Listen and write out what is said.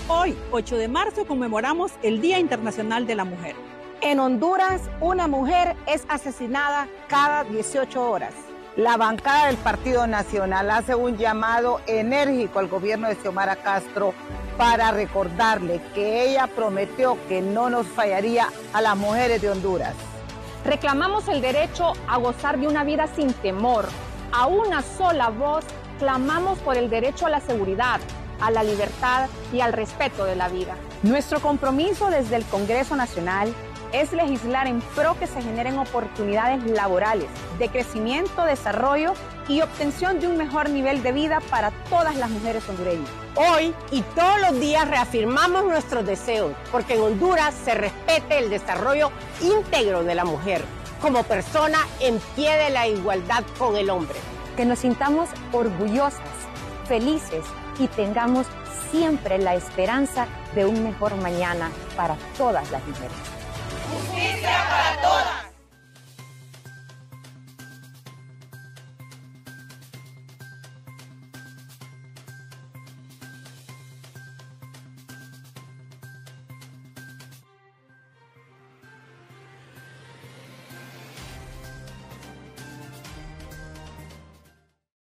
Hoy, 8 de marzo, conmemoramos el Día Internacional de la Mujer. En Honduras, una mujer es asesinada cada 18 horas. La bancada del Partido Nacional hace un llamado enérgico al gobierno de Xiomara Castro para recordarle que ella prometió que no nos fallaría a las mujeres de Honduras. Reclamamos el derecho a gozar de una vida sin temor. A una sola voz, clamamos por el derecho a la seguridad, a la libertad y al respeto de la vida. Nuestro compromiso desde el Congreso Nacional es legislar en pro que se generen oportunidades laborales, de crecimiento, desarrollo y obtención de un mejor nivel de vida para todas las mujeres hondureñas. Hoy y todos los días reafirmamos nuestros deseos porque en Honduras se respete el desarrollo íntegro de la mujer como persona en pie de la igualdad con el hombre. Que nos sintamos orgullosas, felices y tengamos siempre la esperanza de un mejor mañana para todas las mujeres. Justicia para